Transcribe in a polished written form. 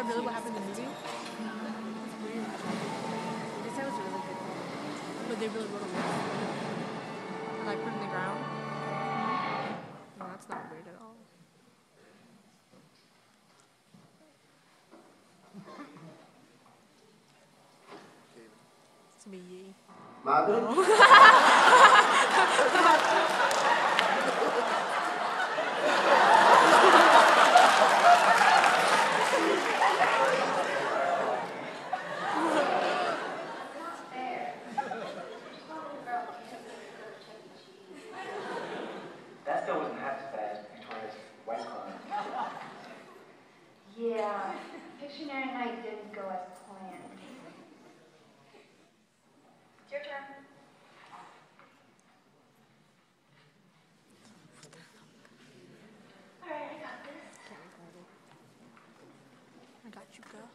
really what happened in the movie? It's weird. They said it was really good. But they really wrote a list. And like put it in the ground. No, that's not weird at all. It's me. Madre. That still wasn't half as bad as Victoria's white cloud. Yeah, Pictionary night didn't go as planned. It's your turn. Alright, I got this. I got you, girl.